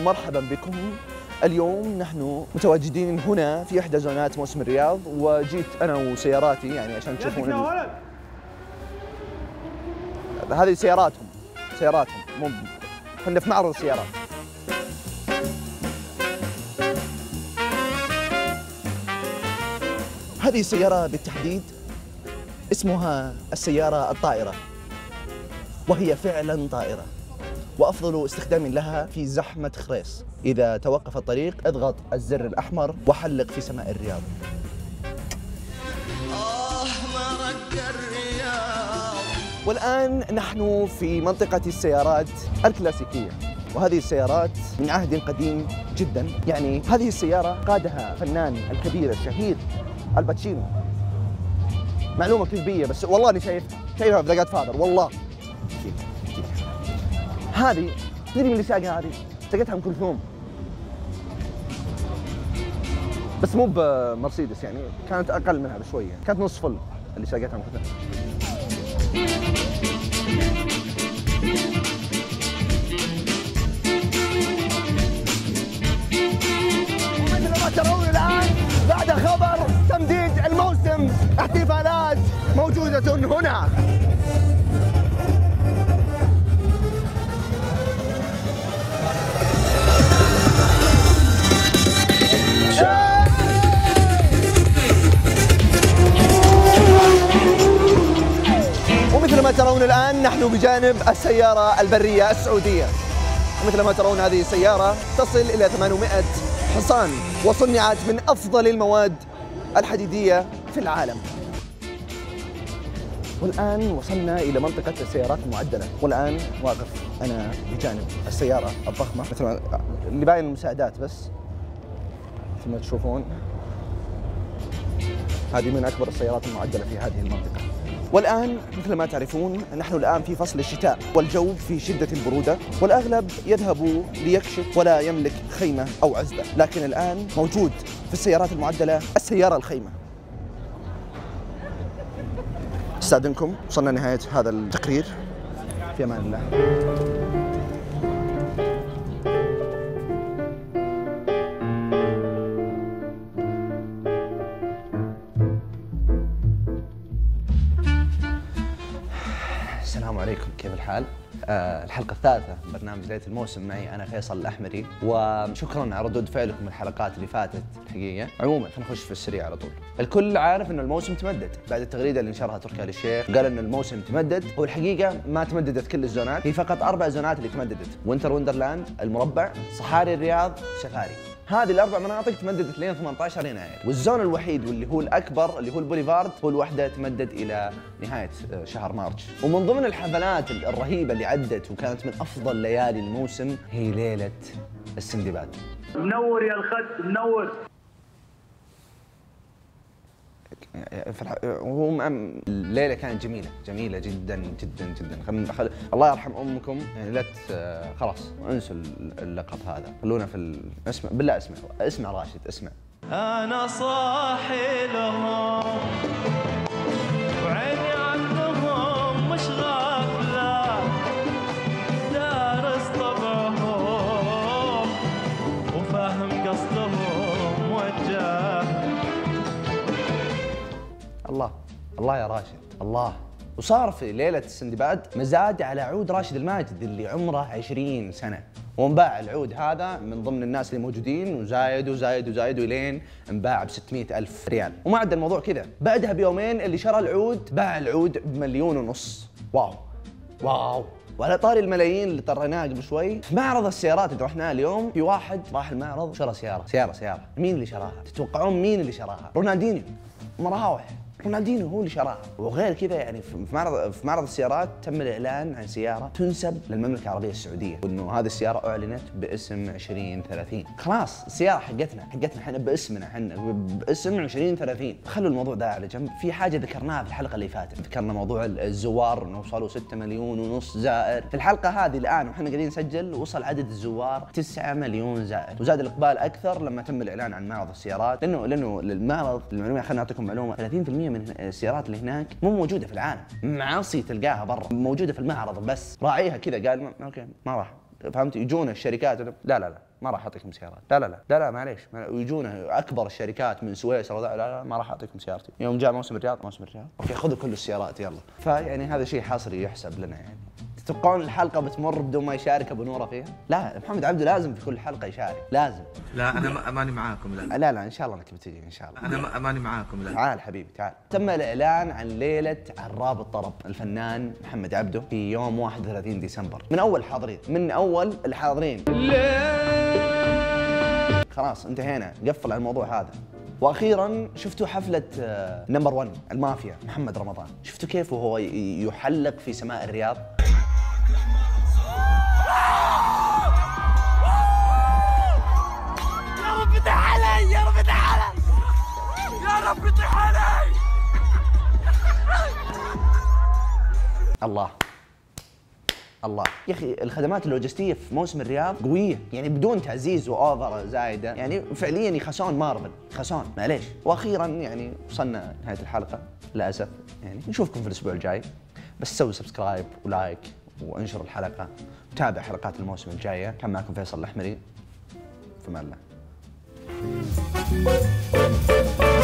ومرحبا بكم. اليوم نحن متواجدين هنا في إحدى زونات موسم الرياض، وجيت أنا وسياراتي يعني عشان تشوفون هذه سياراتهم مو احنا في معرض السيارات. هذه السيارة بالتحديد اسمها السيارة الطائرة، وهي فعلا طائرة، وأفضل استخدام لها في زحمة خريص. إذا توقف الطريق اضغط الزر الأحمر وحلق في سماء الرياض. والآن نحن في منطقة السيارات الكلاسيكية، وهذه السيارات من عهد قديم جدا. يعني هذه السيارة قادها فنان الكبير الشهير الباتشينو. معلومة كذبية بس والله أني شايفها في ذا جاد فاذر والله. هذه تدري من اللي ساقها؟ هذه ساقتها أم كلثوم، بس مو بمرسيدس، يعني كانت أقل منها بشوية، كانت نص فل اللي ساقتها أم كلثوم. ومثل ما ترون الآن بعد خبر تمديد الموسم، احتفالات موجودة هنا. ومثل ما ترون الآن نحن بجانب السيارة البرية السعودية، ومثل ما ترون هذه السيارة تصل إلى 800 حصان، وصنعت من أفضل المواد الحديدية في العالم. والآن وصلنا إلى منطقة السيارات المعدلة، والآن واقف أنا بجانب السيارة الضخمة مثل ما اللي باين المساعدات، بس مثل ما تشوفون هذه من أكبر السيارات المعدلة في هذه المنطقة. والآن مثل ما تعرفون نحن الآن في فصل الشتاء، والجو في شدة البرودة، والأغلب يذهب ليكشف ولا يملك خيمة أو عزبة، لكن الآن موجود في السيارات المعدلة السيارة الخيمة. استأذنكم، وصلنا نهاية هذا التقرير، في أمان الله. السلام عليكم، كيف الحال؟ الحلقة الثالثة من برنامج ليلة الموسم، معي أنا فيصل الأحمري، وشكراً على ردود فعلكم الحلقات اللي فاتت الحقيقة. عموماً خلينا نخش في السريع على طول. الكل عارف إنه الموسم تمدد بعد التغريدة اللي نشرها تركي آل الشيخ، قال إن الموسم تمدد. هو الحقيقة ما تمددت كل الزونات، هي فقط 4 زونات اللي تمددت: وينتر وندرلاند، المربع، صحاري الرياض، سفاري. هذه الأربع مناطق تمددت لين 18 يناير، والزون الوحيد واللي هو الأكبر اللي هو البوليفارد هو الوحدة تمدد إلى نهاية شهر مارس. ومن ضمن الحفلات الرهيبة اللي عدت وكانت من أفضل ليالي الموسم هي ليلة السندباد. منور يا الخد منور. الليلة كانت جميلة جدا جدا جدا. الله يرحم أمكم، يعني لا خلاص انسوا اللقب هذا، خلونا في اسمع بالله، اسمع راشد، اسمع. أنا صاحي لهم وعيني عنهم مش غافلة، دارس طبعهم وفاهم قصدهم موجه. الله يا راشد الله. وصار في ليلة السندباد مزاد على عود راشد الماجد اللي عمره 20 سنة، وانباع العود هذا من ضمن الناس اللي موجودين، وزايد ولين انباع ب 600,000 ريال. وما عدا الموضوع كذا، بعدها بيومين اللي شرى العود باع العود ب1.5 مليون. واو. وعلى طاري الملايين اللي طريناها قبل شوي، في معرض السيارات اللي رحناه اليوم، في واحد راح المعرض وشرى سيارة. مين اللي شراها؟ تتوقعون مين اللي شراها؟ رونالدينيو. مراوح رونالدينيو هو اللي شراها. وغير كذا يعني في معرض السيارات تم الإعلان عن سيارة تنسب للمملكة العربية السعودية، وإنه هذه السيارة أعلنت باسم 2030. خلاص السيارة حقتنا احنا باسمنا، احنا باسم 2030. خلوا الموضوع ده على جنب. في حاجة ذكرناها في الحلقة اللي فاتت، ذكرنا موضوع الزوار، إنه وصلوا 6.5 مليون زائر. في الحلقة هذه الآن وإحنا قاعدين نسجل وصل عدد الزوار 9 مليون زائر، وزاد الإقبال أكثر لما تم الإعلان عن معرض السيارات، لأنه المعرض، المعلومة خلينا نعطيكم معلومة، 30% من السيارات اللي هناك مو موجوده في العالم، معاصي تلقاها برا، موجوده في المعرض بس. راعيها كذا قال اوكي ما راح فهمت؟ يجون الشركات لا لا لا ما راح اعطيكم سيارات، لا لا لا لا لا معليش، ويجون اكبر الشركات من سويسرا لا لا ما راح اعطيكم سيارتي. يوم جاء موسم الرياض اوكي خذوا كل السيارات يلا. فيعني هذا شيء حصري يحسب لنا يعني. تتوقعون الحلقه بتمر بدون ما يشارك ابو نوره فيها؟ لا، محمد عبده لازم في كل حلقه يشارك، لازم. لا انا ماني معاكم. لا ان شاء الله انك بتجي ان شاء الله. انا ماني معاكم. لا تعال حبيبي تعال. تم الاعلان عن ليله عراب الطرب الفنان محمد عبده في يوم 31 ديسمبر. من اول الحاضرين خلاص انتهينا، قفل على الموضوع هذا. واخيرا شفتوا حفله نمبر 1 المافيا محمد رمضان، شفتوا كيف وهو يحلق في سماء الرياض؟ يا رب يطيح علي، يا رب يطيح علي، يا رب يطيح علي. الله يا اخي، الخدمات اللوجستيه في موسم الرياض قويه يعني، بدون تعزيز واوفر زايده يعني، فعليا يخسون مارفل، يخسون معليش. واخيرا يعني وصلنا نهايه الحلقه للاسف يعني. نشوفكم في الاسبوع الجاي، بس سوي سبسكرايب ولايك وانشر الحلقه وتابع حلقات الموسم الجايه. كان معكم فيصل الأحمري، في امان الله.